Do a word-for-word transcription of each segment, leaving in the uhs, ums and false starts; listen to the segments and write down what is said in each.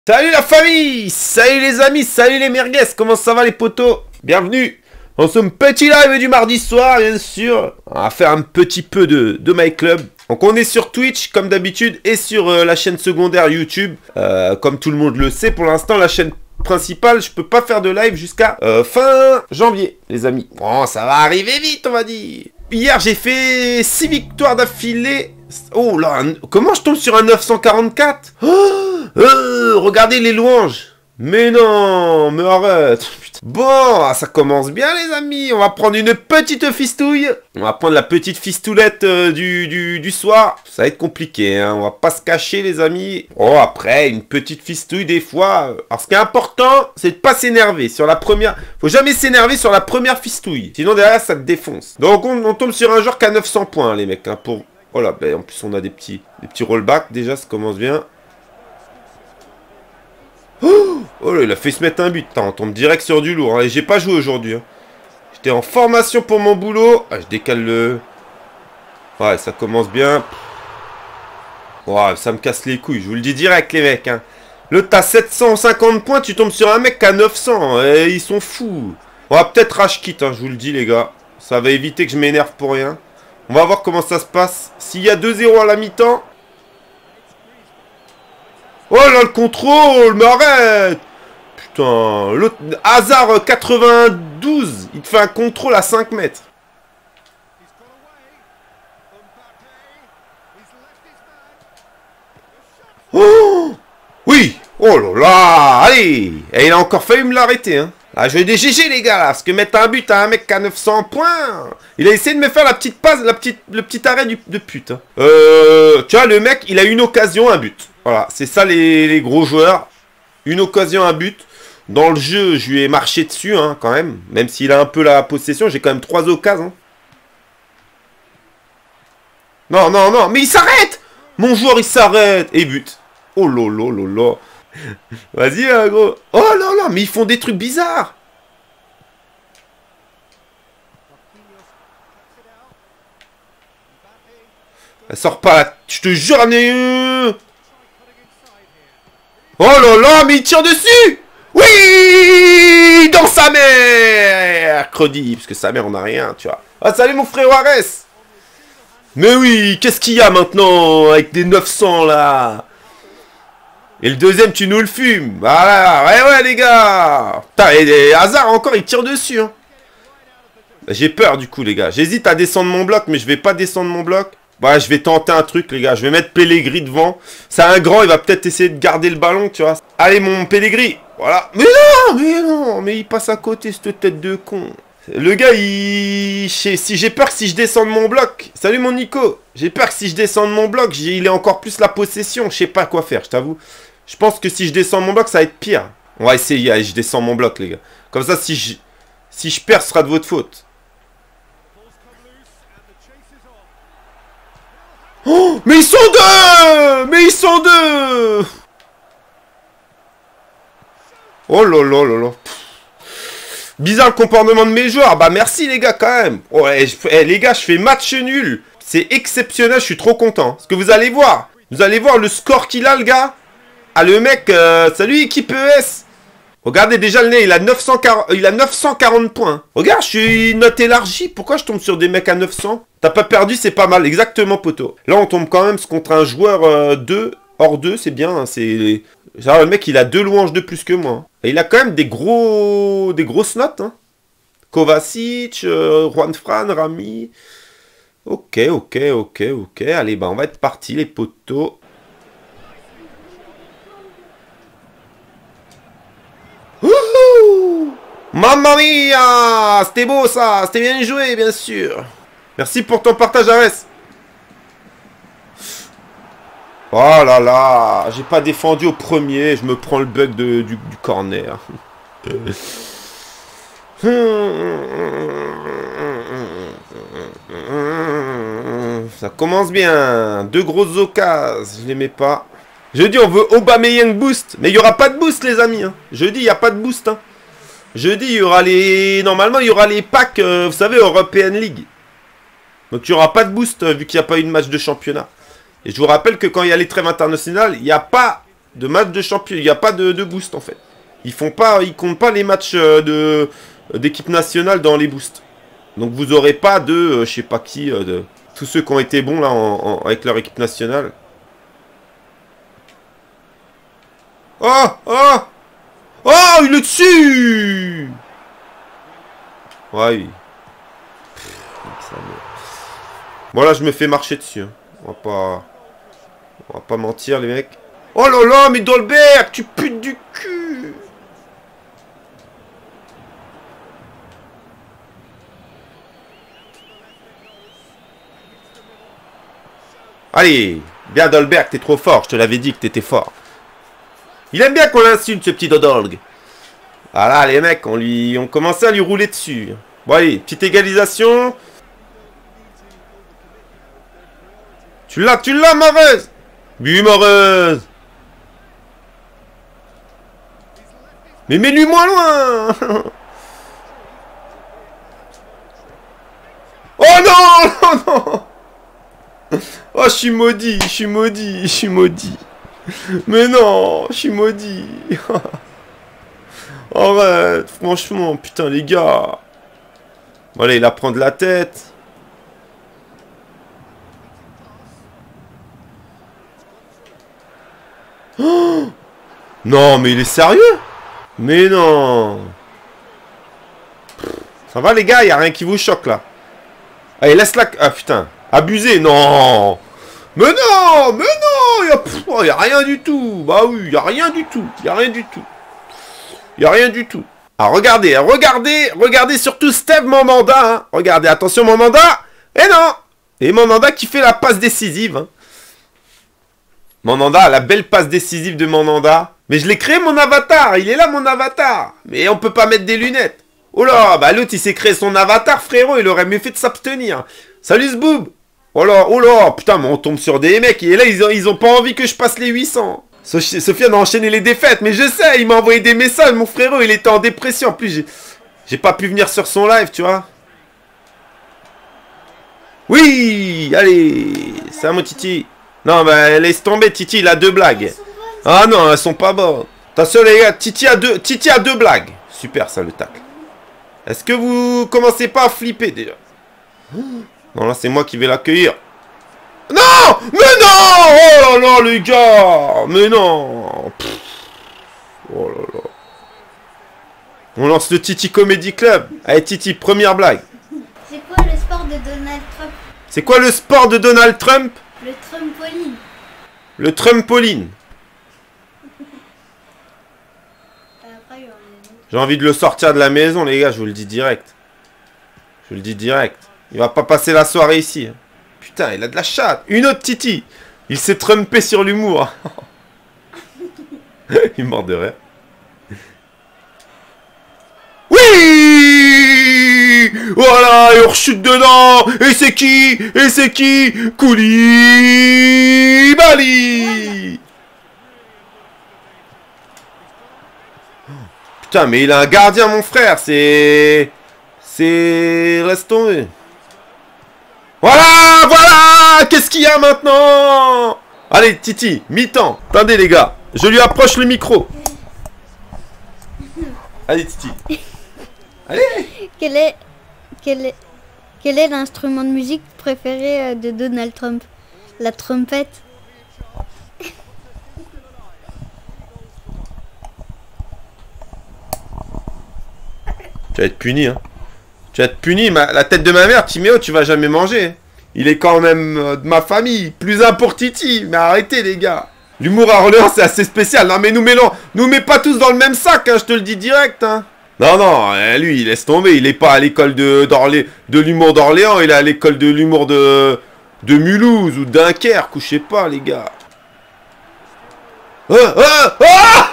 Salut la famille, salut les amis, salut les merguez, comment ça va les potos? Bienvenue dans ce petit live du mardi soir, bien sûr. On va faire un petit peu de, de My Club. Donc on est sur Twitch comme d'habitude et sur euh, la chaîne secondaire YouTube. Euh, comme tout le monde le sait, pour l'instant la chaîne principale, je peux pas faire de live jusqu'à euh, fin janvier, les amis. Bon, ça va arriver vite, on va dire. Hier j'ai fait six victoires d'affilée. Oh là, un... comment je tombe sur un neuf cent quarante-quatre? Oh, euh, regardez les louanges. Mais non, mais arrête. Putain. Bon, ça commence bien les amis. On va prendre une petite fistouille. On va prendre la petite fistoulette euh, du, du, du soir. Ça va être compliqué, hein. On va pas se cacher les amis. Oh, après, une petite fistouille des fois. Alors ce qui est important, c'est de pas s'énerver. Sur la première... Faut jamais s'énerver sur la première fistouille. Sinon derrière, ça te défonce. Donc on, on tombe sur un joueur qui a neuf cents points, les mecs, hein, pour... Oh là, ben, en plus on a des petits, des petits rollbacks, déjà ça commence bien. Oh, oh là, il a fait se mettre un but, Attends, on tombe direct sur du lourd, hein. Et j'ai pas joué aujourd'hui, hein. J'étais en formation pour mon boulot. Ah, je décale le... Ouais, ça commence bien. Ouais, ça me casse les couilles, je vous le dis direct les mecs, hein. Là t'as sept cent cinquante points, tu tombes sur un mec qui a neuf cents, et ils sont fous. On va peut-être rage quit, hein, je vous le dis les gars. Ça va éviter que je m'énerve pour rien. On va voir comment ça se passe. S'il y a deux zéro à la mi-temps. Oh là, le contrôle, mais arrête. Putain, l'autre... Hazard quatre-vingt-douze. Il te fait un contrôle à cinq mètres. Oh oui. Oh là là. Allez. Et il a encore failli me l'arrêter, hein. Ah, je vais des G G les gars là, parce que mettre un but à un mec qui a neuf cents points, il a essayé de me faire la petite passe, la petite, le petit arrêt du, de pute. Hein. Euh, tu vois, le mec, il a une occasion, un but. Voilà, c'est ça les, les gros joueurs. Une occasion, un but. Dans le jeu, je lui ai marché dessus, hein, quand même. Même s'il a un peu la possession, j'ai quand même trois occasions. Hein. Non, non, non, mais il s'arrête. Mon joueur, il s'arrête. Et but. Oh lolo, lolo. Vas-y, hein, gros. Oh là là, mais ils font des trucs bizarres. Elle sort pas là. Je te jure, mais... Oh là là, mais il tire dessus. Oui, dans sa mère. Credi, parce que sa mère, on a rien, tu vois. Ah, salut mon frère Juarez. Mais oui, qu'est-ce qu'il y a maintenant avec des neuf cents là? Et le deuxième, tu nous le fumes. Voilà, ouais, ouais, les gars. Putain, et, et Hazard encore, il tire dessus. Hein. J'ai peur, du coup, les gars. J'hésite à descendre mon bloc, mais je vais pas descendre mon bloc. Ouais, je vais tenter un truc, les gars. Je vais mettre Pellegrini devant. C'est un grand, il va peut-être essayer de garder le ballon, tu vois. Allez, mon Pellegrini. Voilà. Mais non, mais non, mais il passe à côté, cette tête de con. Le gars, il... Si j'ai peur que si je descends de mon bloc... Salut, mon Nico. J'ai peur que si je descends de mon bloc, il ait encore plus la possession. Je sais pas quoi faire, je t'avoue. Je pense que si je descends mon bloc, ça va être pire. On va essayer. Allez, je descends mon bloc, les gars. Comme ça, si je, si je perds, ce sera de votre faute. Oh, mais ils sont deux. Mais ils sont deux. Oh là là là là. Bizarre le comportement de mes joueurs. Bah merci, les gars, quand même. Oh, eh, je, eh, les gars, je fais match nul. C'est exceptionnel, je suis trop content. Parce que vous allez voir. Vous allez voir le score qu'il a, le gars. Ah, le mec, euh, salut équipe E S. Regardez déjà le nez, il a, neuf cent quarante, il a neuf cent quarante points. Regarde, je suis note élargie. Pourquoi je tombe sur des mecs à neuf cents? T'as pas perdu, c'est pas mal. Exactement, poteau. Là, on tombe quand même contre un joueur euh, deux, hors deux, c'est bien. Hein, c'est... Genre, le mec, il a deux louanges de plus que moi. Et il a quand même des gros... des grosses notes. Hein. Kovacic, euh, Juan Fran, Rami. Ok, ok, ok, ok. Allez, bah, on va être parti, les poteaux. Mamma mia! C'était beau ça! C'était bien joué, bien sûr! Merci pour ton partage, Arès! Oh là là! J'ai pas défendu au premier, je me prends le bug de, du, du corner. Ça commence bien. Deux grosses occasions, je les mets pas. Jeudi, on veut Aubameyang boost. Mais il n'y aura pas de boost, les amis. Hein. Jeudi, il n'y a pas de boost. Hein. Jeudi, il y aura les... Normalement, il y aura les packs, euh, vous savez, European League. Donc, il n'y aura pas de boost, euh, vu qu'il n'y a pas eu de match de championnat. Et je vous rappelle que quand il y a les trêves internationales, il n'y a pas De match de champion. Il n'y a pas de, de boost, en fait. Ils font pas, ils comptent pas les matchs de d'équipe nationale dans les boosts. Donc vous aurez pas de, euh, je sais pas qui, euh, de tous ceux qui ont été bons là en, en, avec leur équipe nationale. Oh, oh, oh, il est dessus. Ouais. Bon là, je me fais marcher dessus. Hein. On va pas, on va pas mentir les mecs. Oh là là, mais Dolberg, tu putes du cul. Allez, bien Dolberg, t'es trop fort, je te l'avais dit que t'étais fort. Il aime bien qu'on l'insulte, ce petit Dodolg. Voilà, les mecs, on lui, on commençait à lui rouler dessus. Bon, allez, petite égalisation. Tu l'as, tu l'as, Mahrez. But, Mahrez. Mais mets-lui moins loin. Oh non, non, non. Oh, je suis maudit, je suis maudit, je suis maudit. Mais non, je suis maudit. Arrête, franchement, putain, les gars. Bon, allez, il la prend de la tête. Oh non, mais il est sérieux? Mais non. Ça va, les gars, il n'y a rien qui vous choque, là. Allez, laisse-la... Ah, putain. Abusé, non. Mais non, mais non. Il n'y a... Oh, y a rien du tout. Bah oui, il n'y a rien du tout. Il n'y a rien du tout. Il n'y a rien du tout. Ah, regardez, regardez, regardez surtout Steve Mandanda. Hein. Regardez, attention, Mandanda. Et non. Et Mandanda qui fait la passe décisive. Hein. Mandanda, la belle passe décisive de Mandanda. Mais je l'ai créé, mon avatar. Il est là, mon avatar. Mais on peut pas mettre des lunettes. Oh là, bah l'autre, il s'est créé son avatar, frérot. Il aurait mieux fait de s'abstenir. Salut, ce boob. Oh là, oh là. Putain, mais on tombe sur des mecs. Et là, ils ont, ils ont pas envie que je passe les huit cents. Sofiane a enchaîné les défaites. Mais je sais, il m'a envoyé des messages. Mon frérot, il était en dépression. En plus, j'ai pas pu venir sur son live, tu vois. Oui, allez. C'est à mon Titi. Non, bah laisse tomber, Titi, il a deux blagues. Ah non, elles sont pas bonnes. Attention les gars, Titi a deux, Titi a deux blagues. Super ça le tacle. Est-ce que vous commencez pas à flipper déjà? Non, là c'est moi qui vais l'accueillir. Non. Mais non. Oh là là les gars. Mais non. Pff. Oh là là. On lance le Titi Comedy Club. Allez Titi, première blague. C'est quoi le sport de Donald Trump? C'est quoi le sport de Donald Trump? Le trampoline. Le trampoline. J'ai envie de le sortir de la maison, les gars, je vous le dis direct. Je vous le dis direct. Il va pas passer la soirée ici. Putain, il a de la chatte. Une autre Titi. Il s'est trumpé sur l'humour. Il mord de rire. Oui. Voilà, et on rechute dedans. Et c'est qui? Et c'est qui? Koulibaly. Putain, mais il a un gardien, mon frère. C'est... C'est... Reste tombé. Voilà, voilà. Qu'est-ce qu'il y a maintenant? Allez, Titi, mi-temps. Attendez, les gars. Je lui approche le micro. Allez, Titi. Allez. Quel est... Quel est... Quel est l'instrument de musique préféré de Donald Trump? La trompette. Tu vas être puni, hein. Tu vas être puni. Ma... La tête de ma mère, Timéo, tu vas jamais manger. Il est quand même euh, de ma famille. Plus un pour Titi. Mais arrêtez, les gars. L'humour à Orléans, c'est assez spécial. Non, mais nous mêlons... Nous mets pas tous dans le même sac, hein. Je te le dis direct, hein. Non, non, lui, il laisse tomber. Il est pas à l'école de, de l'humour d'Orléans. Il est à l'école de l'humour de, de Mulhouse ou Dunkerque, ou je sais pas, les gars. Oh, oh, oh.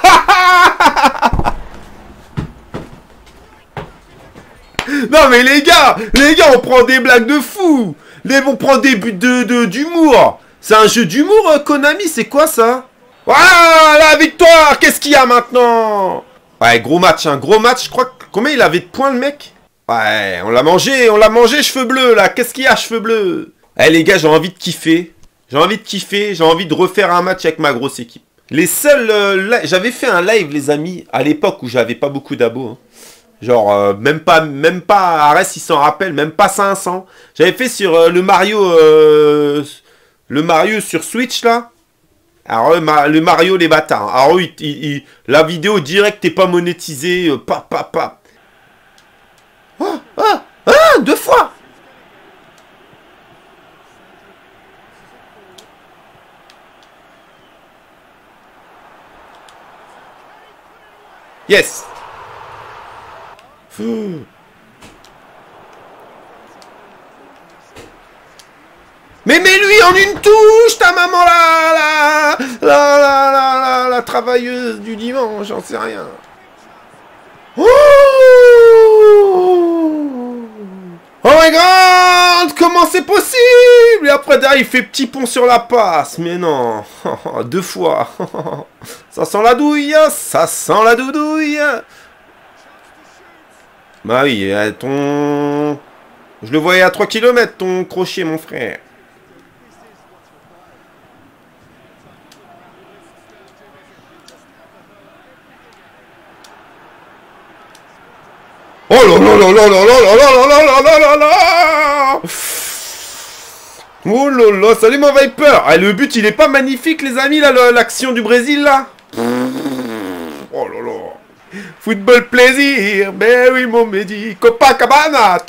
Non, mais les gars, les gars, on prend des blagues de fou. Les, on prend des buts de, de, d'humour. C'est un jeu d'humour, euh, Konami, c'est quoi ça? Voilà, la victoire. Qu'est-ce qu'il y a maintenant? Ouais, gros match, hein, gros match. Je crois que... Combien il avait de points, le mec? Ouais, on l'a mangé, on l'a mangé, cheveux bleus, là. Qu'est-ce qu'il y a, cheveux bleus? Eh, les gars, j'ai envie de kiffer. J'ai envie de kiffer. J'ai envie de refaire un match avec ma grosse équipe. Les seuls... Euh, j'avais fait un live, les amis, à l'époque où j'avais pas beaucoup d'abos. Hein. Genre, euh, même pas, même pas, Arès, il s'en rappelle, même pas cinq cents. J'avais fait sur euh, le Mario... Euh, le Mario sur Switch, là. Alors, le Mario, les bâtards. Alors, il, il, il, la vidéo direct n'est pas monétisée. Euh, pa, pa, pa. Ah, ah, ah, deux fois. Yes. Ouh. Mais mets-lui en une touche, ta maman là, la, la, la, la, la, la travailleuse du dimanche, j'en sais rien. Oh, oh my god, comment c'est possible? Et après derrière il fait petit pont sur la passe, mais non, deux fois. Ça sent la douille, ça sent la doudouille. Bah oui, ton... Je le voyais à trois kilomètres, ton crochet, mon frère. Oh là là là là là là là là là là là là. Oh là là, salut mon Viper. Ah, le but il est pas magnifique les amis là, l'action du Brésil là. Oh là là. Football plaisir, ben oui mon Mehdi. Copacabana.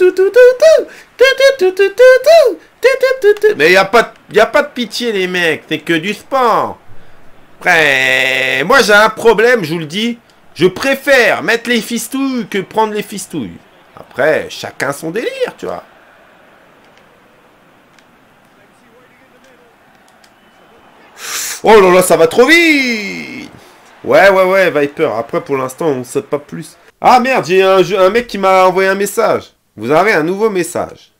Mais y a pas, y a pas de pitié les mecs, c'est que du sport. Après, moi j'ai un problème, je vous le dis. Je préfère mettre les fistouilles que prendre les fistouilles. Après, chacun son délire, tu vois. Oh là là, ça va trop vite. Ouais, ouais, ouais, Viper. Après, pour l'instant, on ne sait pas plus. Ah merde, j'ai un, un mec qui m'a envoyé un message. Vous avez un nouveau message.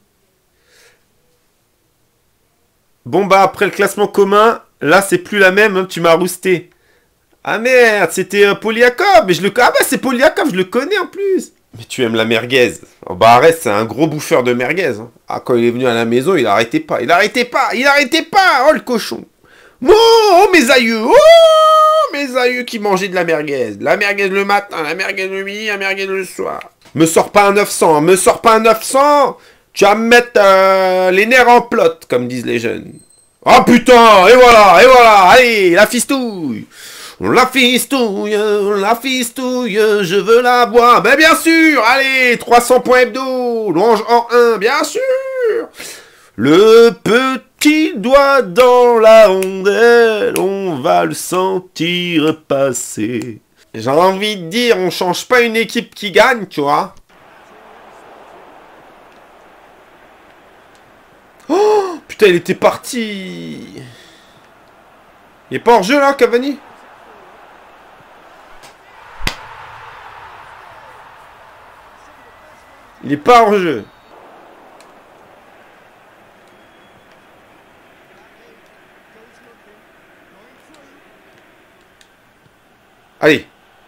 Bon, bah, après le classement commun, là, c'est plus la même, hein, tu m'as rousté. Ah merde, c'était un Polyakov, mais je le... Ah bah c'est Polyakov, je le connais en plus. Mais tu aimes la merguez. Oh bah arrête, c'est un gros bouffeur de merguez. Hein. Ah quand il est venu à la maison, il arrêtait pas, il arrêtait pas, il arrêtait pas. Oh le cochon. Oh, oh mes aïeux, oh mes aïeux qui mangeaient de la merguez. La merguez le matin, la merguez le midi, la merguez le soir. Me sors pas un neuf cents, hein. Me sors pas un neuf cents. Tu vas me mettre euh, les nerfs en plot, comme disent les jeunes. Oh putain, et voilà, et voilà, allez, la fistouille. La fistouille, la fistouille, je veux la boire. Ben bien sûr, allez, trois cents points hebdo, longe en un, bien sûr. Le petit doigt dans la rondelle, on va le sentir passer. J'ai envie de dire, on change pas une équipe qui gagne, tu vois. Oh, putain, il était parti. Il est pas hors jeu là, Cavani? Il est pas hors jeu. Allez.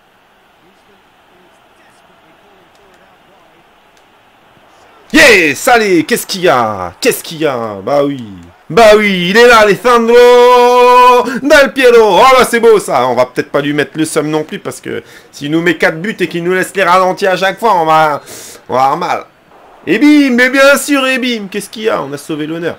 Yes, allez, qu'est-ce qu'il y a? Qu'est-ce qu'il y a? Bah oui. Bah oui, il est là, Alessandro Del Piero. Oh là, c'est beau ça. On va peut-être pas lui mettre le seum non plus parce que s'il nous met quatre buts et qu'il nous laisse les ralentir à chaque fois, on va, on va avoir mal. Et bim, mais bien sûr, et bim. Qu'est-ce qu'il y a? On a sauvé l'honneur.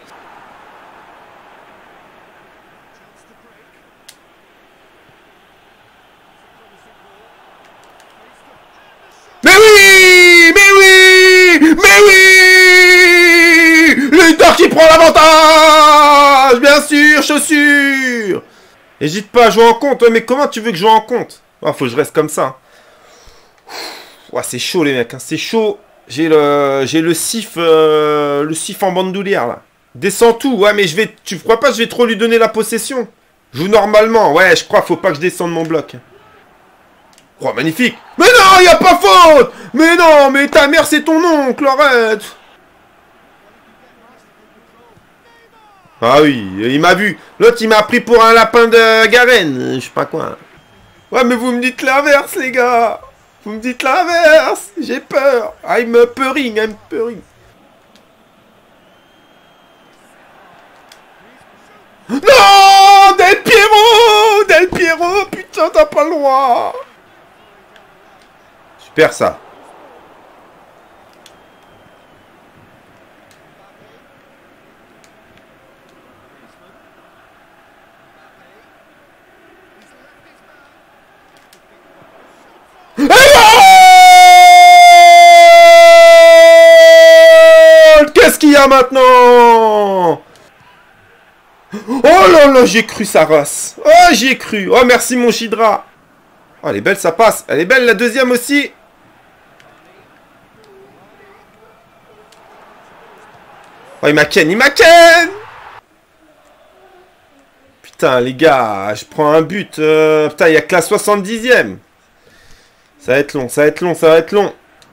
Mais oui, mais oui, mais oui. L'Inter qui prend l'avantage. Bien sûr, chaussures. Hésite pas à jouer en compte. Mais comment tu veux que je joue en compte? Oh, faut que je reste comme ça. Oh, c'est chaud les mecs, hein. C'est chaud. J'ai le, j'ai le sif, euh, le sif en bandoulière là. Descends tout. Ouais, mais je vais, tu crois pas que je vais trop lui donner la possession? Joue normalement. Ouais, je crois, faut pas que je descende mon bloc. Oh, magnifique. Mais non, y a pas faute. Mais non, mais ta mère c'est ton oncle, arrête. Ah oui, il m'a vu. L'autre, il m'a pris pour un lapin de Garenne. Je sais pas quoi. Ouais, mais vous me dites l'inverse, les gars. Vous me dites l'inverse. J'ai peur. I'm purring, I'm purring. Non, Del Piero, Del Pierrot, putain, t'as pas le droit. Super, ça. Qu'est-ce qu'il y a maintenant? Oh là là, j'ai cru sa race. Oh, j'y ai cru. Oh, merci mon Chidra. Oh, elle est belle, ça passe. Elle est belle, la deuxième aussi. Oh, il m'a ken, il m'a ken. Putain, les gars, je prends un but. Euh, putain, il n'y a que la soixante-dixième. Ça va être long, ça va être long, ça va être long.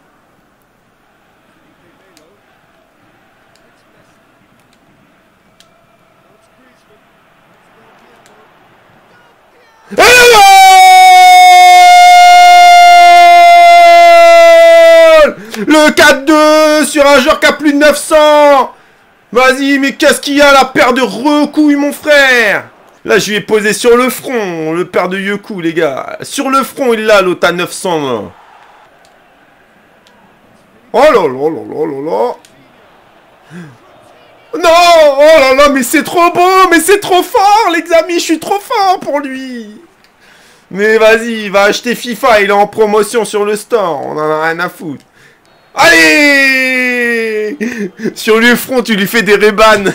Le quatre deux sur un joueur qui a plus de neuf cents. Vas-y, mais qu'est-ce qu'il y a, la paire de recouilles, mon frère? Là, je lui ai posé sur le front, le père de Yoku, les gars. Sur le front, il l'a, l'autre à neuf cents, là. Oh là là là là là là. Non, oh là là, mais c'est trop beau, mais c'est trop fort, les amis, je suis trop fort pour lui. Mais vas-y, il va acheter FIFA, il est en promotion sur le store, on en a rien à foutre. Allez! Sur le front, tu lui fais des rébanes.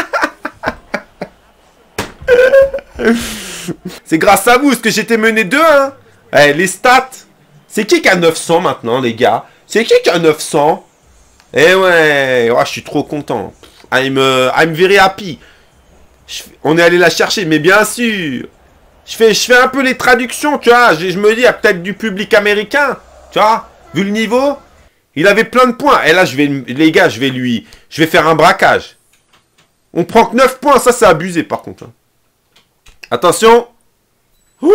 C'est grâce à vous, parce que j'étais mené deux un. Eh, les stats. C'est qui qui a neuf cents maintenant, les gars? C'est qui qui a neuf cents? Eh ouais, oh, je suis trop content. I'm, uh, I'm very happy. Je, on est allé la chercher, mais bien sûr. Je fais, je fais un peu les traductions, tu vois. Je, je me dis, il y a peut-être du public américain, tu vois. Vu le niveau, il avait plein de points. Et là, je vais, les gars, je vais lui, je vais faire un braquage. On prend que neuf points, ça c'est abusé par contre. Hein. Attention. Oh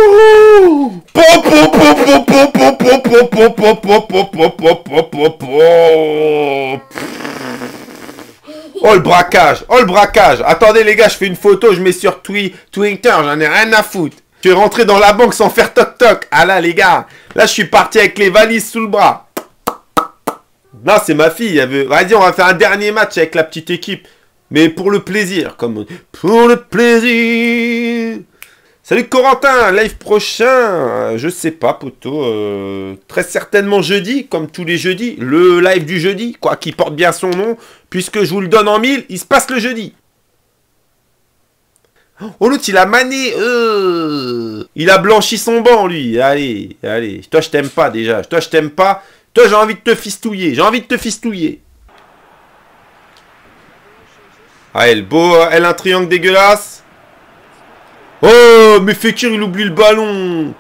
le braquage, oh le braquage. Attendez les gars, je fais une photo, je mets sur Twi Twitter, j'en ai rien à foutre. Je vais rentrer dans la banque sans faire toc toc. Ah là les gars, là je suis parti avec les valises sous le bras. Non, c'est ma fille, elle veut... Vas-y, on va faire un dernier match avec la petite équipe. Mais pour le plaisir, comme... Pour le plaisir. Salut Corentin, live prochain, je sais pas poto, euh, très certainement jeudi, comme tous les jeudis, le live du jeudi, quoi, qui porte bien son nom, puisque je vous le donne en mille, il se passe le jeudi. Oh l'autre il a mané, euh, il a blanchi son banc lui, allez, allez, toi je t'aime pas déjà, toi je t'aime pas, toi j'ai envie de te fistouiller, j'ai envie de te fistouiller. Ah elle, beau, elle un triangle dégueulasse. Oh, mais Fekir, il oublie le ballon.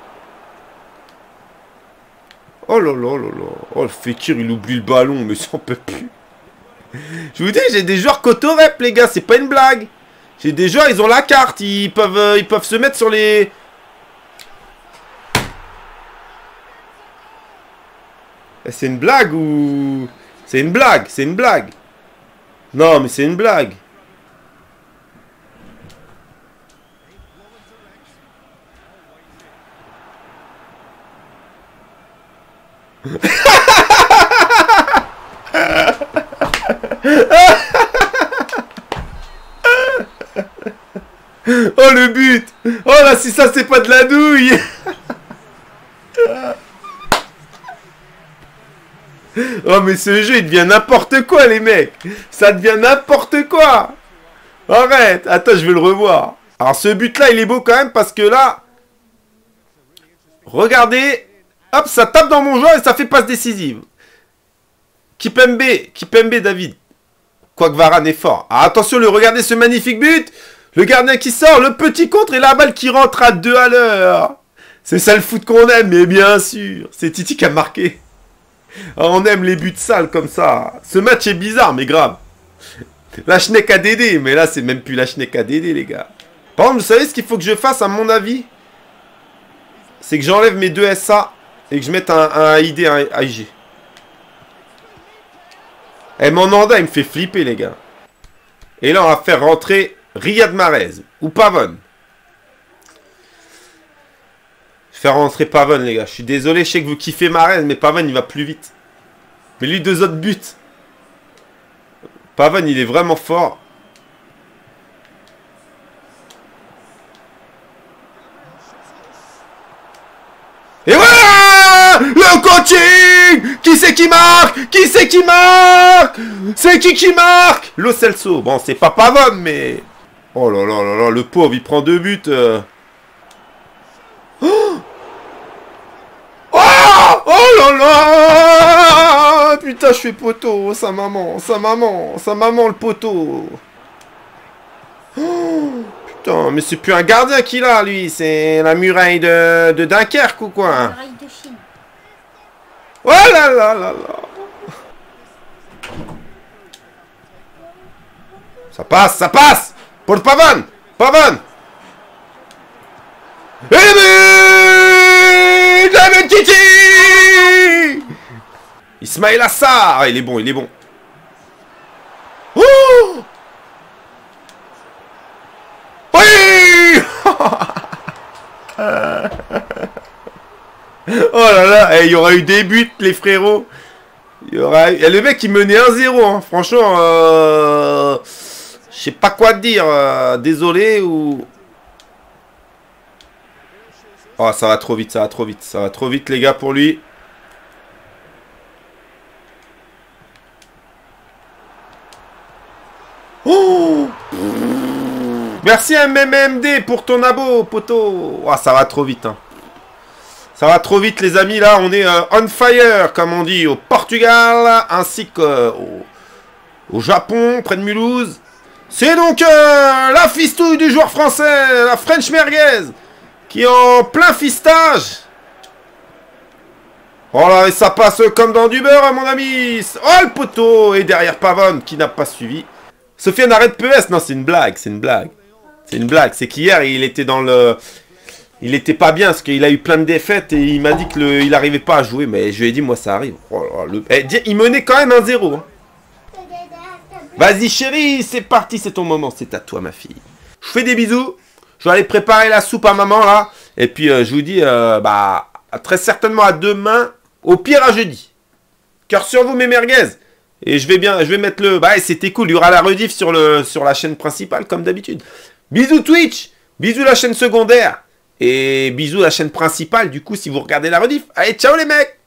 Oh là là là là. Oh, Fekir, il oublie le ballon, mais ça on peut plus. Je vous dis, j'ai des joueurs cotorep, les gars, c'est pas une blague. J'ai des joueurs, ils ont la carte, ils peuvent, euh, ils peuvent se mettre sur les... C'est une blague ou... C'est une blague, c'est une blague. Non, mais c'est une blague. Oh le but. Oh là si ça c'est pas de la douille. Oh mais ce jeu il devient n'importe quoi les mecs. Ça devient n'importe quoi. Arrête. Attends je vais le revoir. Alors ce but là il est beau quand même parce que là, regardez, hop ça tape dans mon joueur et ça fait passe décisive. Kipembe, Kipembe David. Quoique Varane est fort. Ah, attention, le regardez ce magnifique but. Le gardien qui sort, le petit contre et la balle qui rentre à deux à l'heure. C'est ça le foot qu'on aime, mais bien sûr. C'est Titi qui a marqué. Ah, on aime les buts sales comme ça. Ce match est bizarre, mais grave. La Schneck à Dédé, mais là, c'est même plus la Schneck à Dédé, les gars. Par contre, vous savez ce qu'il faut que je fasse, à mon avis? C'est que j'enlève mes deux S A et que je mette un, un I D, un I G. Eh, mon Nanda, il me fait flipper, les gars. Et là, on va faire rentrer Riyad Mahrez ou Pavone. Faire rentrer Pavone, les gars. Je suis désolé, je sais que vous kiffez Mahrez, mais Pavone, il va plus vite. Mais lui, deux autres buts. Pavone, il est vraiment fort. Et voilà! Le coaching! Qui c'est qui marque? Qui c'est qui marque? C'est qui qui marque? Lo Celso. Bon, c'est pas Pavone, mais... Oh là là là là, le pauvre, il prend deux buts. Euh... Oh! Oh! Oh là là! Putain, je fais poteau. Sa maman, sa maman, sa maman, le poteau. Oh! Putain, mais c'est plus un gardien qu'il a, lui. C'est la muraille de, de Dunkerque ou quoi? La muraille de Chine. Oh là là là là. Ça passe, ça passe. Pour le Pavone. Pavone. Et but David Titi. Ismaïla Sarr. Ah, il est bon, il est bon. Oh! Oui. Oh là là, il hey, y aura eu des buts, les frérots. Il y aura eu... Le mec, il menait un zéro. Hein. Franchement, euh... je sais pas quoi te dire. Euh... Désolé ou... Oh, ça va trop vite, ça va trop vite. Ça va trop vite, les gars, pour lui. Oh! Merci M M M D pour ton abo, poteau. Oh, ça va trop vite, hein. Ça va trop vite, les amis. Là, on est euh, on fire, comme on dit, au Portugal, ainsi qu'au euh, au Japon, près de Mulhouse. C'est donc euh, la fistouille du joueur français, la French Merguez, qui est en plein fistage. Oh là, et ça passe comme dans du beurre, mon ami. Oh, le poteau. Et derrière Pavone, qui n'a pas suivi. Sofiane, arrête P S. Non, c'est une blague, c'est une blague. C'est une blague. C'est qu'hier, il était dans le... Il était pas bien, parce qu'il a eu plein de défaites, et il m'a dit qu'il n'arrivait pas à jouer. Mais je lui ai dit, moi, ça arrive. Oh là, le... eh, il menait quand même un zéro. Hein. Vas-y, chérie, c'est parti, c'est ton moment. C'est à toi, ma fille. Je fais des bisous. Je vais aller préparer la soupe à maman, là. Et puis, euh, je vous dis, euh, bah, très certainement à demain. Au pire, à jeudi. Cœur sur vous, mes merguez. Et je vais bien, je vais mettre le... Bah, c'était cool. Il y aura la rediff sur, le, sur la chaîne principale, comme d'habitude. Bisous Twitch. Bisous la chaîne secondaire. Et bisous la chaîne principale, du coup, si vous regardez la rediff. Allez, ciao les mecs.